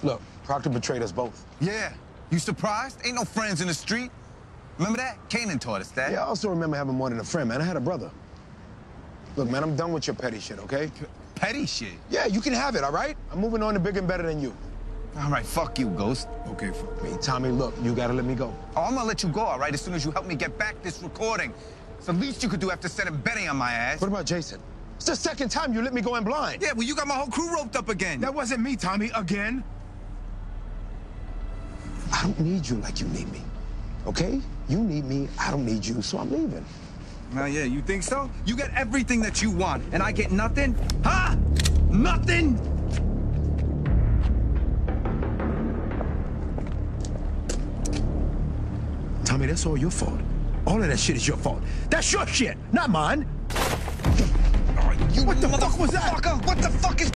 Look, Proctor betrayed us both. Yeah. You surprised? Ain't no friends in the street. Remember that? Kanan taught us that. Yeah, I also remember having more than a friend, man. I had a brother. Look, man, I'm done with your petty shit, okay? Petty shit? Yeah, you can have it, all right? I'm moving on to bigger and better than you. All right, fuck you, Ghost. Okay, fuck me. Tommy, look, you gotta let me go. Oh, I'm gonna let you go, all right, as soon as you help me get back this recording. It's the least you could do after sending Betty on my ass. What about Jason? It's the second time you let me go in blind. Yeah, well, you got my whole crew roped up again. That wasn't me, Tommy, again. I don't need you like you need me, okay? You need me, I don't need you, so I'm leaving. Now, yeah, you think so? You get everything that you want, and I get nothing? Huh? Nothing? Tommy, that's all your fault. All of that shit is your fault. That's your shit, not mine. You What the fuck was that? What the fuck is